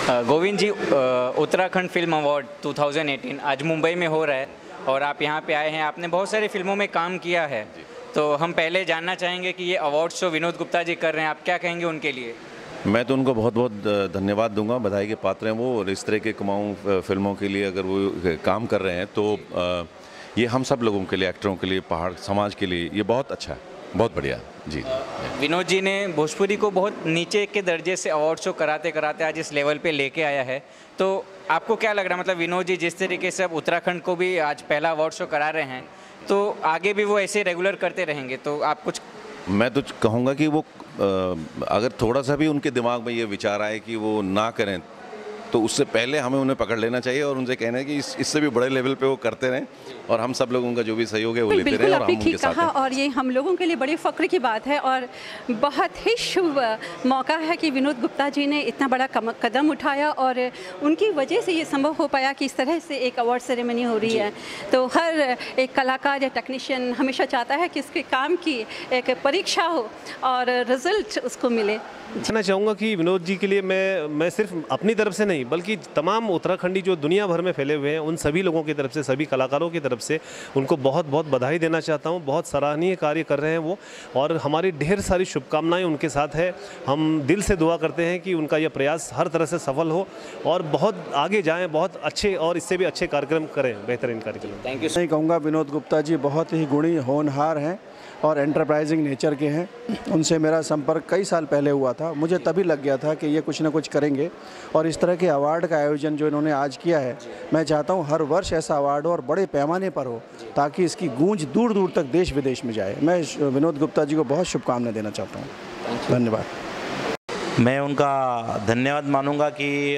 Govind ji, Uttarakhand film award 2018 आज मुंबई में हो रहा है और आप यहाँ पे आए हैं। आपने बहुत सारी फिल्मों में काम किया है, तो हम पहले जानना चाहेंगे कि ये अवार्ड शो विनोद गुप्ता जी कर रहे हैं, आप क्या कहेंगे उनके लिए? मैं तो उनको बहुत बहुत धन्यवाद दूंगा, बधाई के पात्र हैं वो। और इस तरह के कुमाऊँ फिल्मों के लिए अगर वो काम कर रहे हैं तो ये हम सब लोगों के लिए, एक्टरों के लिए, पहाड़ समाज के लिए ये बहुत अच्छा है, बहुत बढ़िया जी। विनोद जी ने भोजपुरी को बहुत नीचे के दर्जे से अवार्ड शो कराते कराते आज इस लेवल पे लेके आया है, तो आपको क्या लग रहा है? मतलब विनोद जी जिस तरीके से अब उत्तराखंड को भी आज पहला अवार्ड शो करा रहे हैं, तो आगे भी वो ऐसे रेगुलर करते रहेंगे, तो आप कुछ? मैं तो कहूँगा कि वो अगर थोड़ा सा भी उनके दिमाग में ये विचार आए कि वो ना करें, तो उससे पहले हमें उन्हें पकड़ लेना चाहिए और उनसे कहना है कि इससे भी बड़े लेवल पे वो करते रहें और हम सब लोगों का जो भी सहयोग है वो लेते रहें और हम उनके साथ हैं। और ये हम लोगों के लिए बड़ी फ़ख्र की बात है और बहुत ही शुभ मौका है कि विनोद गुप्ता जी ने इतना बड़ा कदम उठाया और उनकी वजह से ये संभव हो पाया कि इस तरह से एक अवार्ड सेरेमनी हो रही है। तो हर एक कलाकार या टेक्नीशियन हमेशा चाहता है कि उसके काम की एक परीक्षा हो और रिजल्ट उसको मिले। कहना चाहूँगा कि विनोद जी के लिए मैं सिर्फ अपनी तरफ से नहीं बल्कि तमाम उत्तराखंडी जो दुनिया भर में फैले हुए हैं उन सभी लोगों की तरफ से, सभी कलाकारों की तरफ से उनको बहुत बहुत बधाई देना चाहता हूँ। बहुत सराहनीय कार्य कर रहे हैं वो और हमारी ढेर सारी शुभकामनाएं उनके साथ है। हम दिल से दुआ करते हैं कि उनका यह प्रयास हर तरह से सफल हो और बहुत आगे जाएँ, बहुत अच्छे और इससे भी अच्छे कार्यक्रम करें, बेहतरीन कार्यक्रम। Thank you. मैं कहूँगा विनोद गुप्ता जी बहुत ही गुणी होनहार हैं और एंटरप्राइजिंग नेचर के हैं। उनसे मेरा संपर्क कई साल पहले हुआ था, मुझे तभी लग गया था कि ये कुछ ना कुछ करेंगे और इस तरह के अवार्ड का आयोजन जो इन्होंने आज किया है, मैं चाहता हूँ हर वर्ष ऐसा अवार्ड हो और बड़े पैमाने पर हो ताकि इसकी गूंज दूर दूर तक देश विदेश में जाए। मैं विनोद गुप्ता जी को बहुत शुभकामनाएं देना चाहता हूँ। धन्यवाद। मैं उनका धन्यवाद मानूंगा कि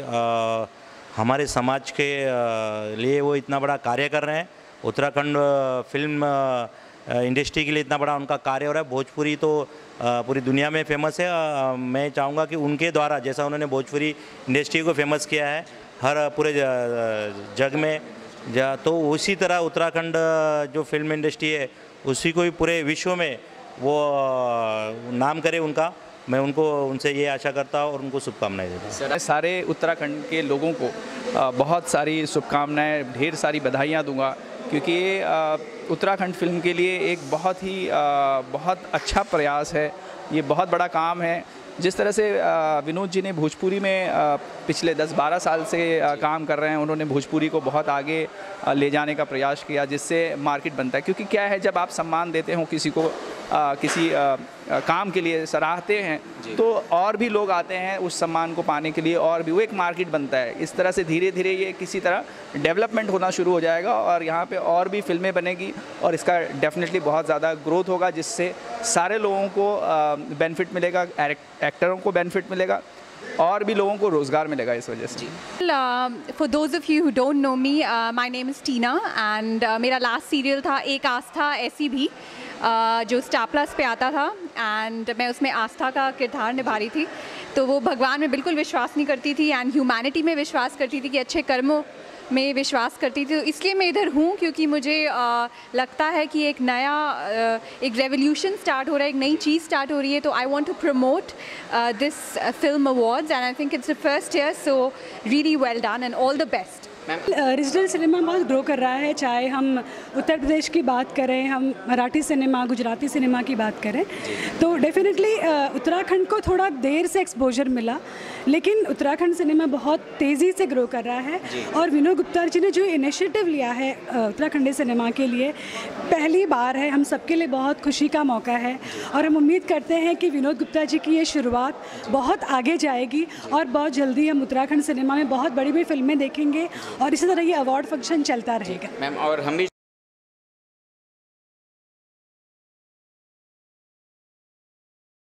हमारे समाज के लिए वो इतना बड़ा कार्य कर रहे हैं। उत्तराखंड फिल्म इंडस्ट्री के लिए इतना बड़ा उनका कार्य हो रहा है। भोजपुरी तो पूरी दुनिया में फेमस है। मैं चाहूँगा कि उनके द्वारा जैसा उन्होंने भोजपुरी इंडस्ट्री को फेमस किया है हर पूरे जग में, तो उसी तरह उत्तराखंड जो फिल्म इंडस्ट्री है उसी को भी पूरे विश्व में वो नाम करे उनका। मैं उनसे ये आशा करता हूँ और उनको शुभकामनाएं देता हूँ। सारे उत्तराखंड के लोगों को बहुत सारी शुभकामनाएं, ढेर सारी बधाइयाँ दूंगा क्योंकि ये उत्तराखंड फिल्म के लिए एक बहुत अच्छा प्रयास है। ये बहुत बड़ा काम है। जिस तरह से विनोद जी ने भोजपुरी में पिछले 10-12 साल से काम कर रहे हैं, उन्होंने भोजपुरी को बहुत आगे ले जाने का प्रयास किया जिससे मार्केट बनता है। क्योंकि क्या है, जब आप सम्मान देते हो किसी को, किसी काम के लिए सराहते हैं, तो और भी लोग आते हैं उस सम्मान को पाने के लिए और भी वो एक मार्केट बनता है। इस तरह से धीरे धीरे ये किसी तरह डेवलपमेंट होना शुरू हो जाएगा और यहाँ पे और भी फिल्में बनेगी और इसका डेफिनेटली बहुत ज़्यादा ग्रोथ होगा जिससे सारे लोगों को बेनिफिट मिलेगा, एक्टरों को बेनिफिट मिलेगा और भी लोगों को रोज़गार मिलेगा इस वजह से। For those of you who don't know me, my name is Tina and मेरा लास्ट सीरियल था एक आस्था ऐसी भी, जो स्टार प्लस पे आता था एंड मैं उसमें आस्था का किरदार निभा रही थी। तो वो भगवान में बिल्कुल विश्वास नहीं करती थी एंड ह्यूमैनिटी में विश्वास करती थी कि अच्छे कर्मों में विश्वास करती थी। तो इसलिए मैं इधर हूँ क्योंकि मुझे लगता है कि एक नया एक रेवोल्यूशन स्टार्ट हो रहा है, एक नई चीज़ स्टार्ट हो रही है। तो I want to promote this film awards and I think it's the first year, so really well done and all the best. Regional cinema बहुत ग्रो कर रहा है, चाहे हम उत्तर प्रदेश की बात करें, हम मराठी सिनेमा, गुजराती सिनेमा की बात करें, तो डेफिनेटली उत्तराखंड को थोड़ा देर से एक्सपोजर मिला, लेकिन उत्तराखंड सिनेमा बहुत तेज़ी से ग्रो कर रहा है। और विनोद गुप्ता जी ने जो इनिशिएटिव लिया है उत्तराखंडी सिनेमा के लिए, पहली बार है, हम सबके लिए बहुत खुशी का मौका है और हम उम्मीद करते हैं कि विनोद गुप्ता जी की ये शुरुआत बहुत आगे जाएगी और बहुत जल्दी हम उत्तराखंड सिनेमा में बहुत बड़ी बड़ी फिल्में देखेंगे और इसी तरह ये अवार्ड फंक्शन चलता रहेगा। मैम, और हम भी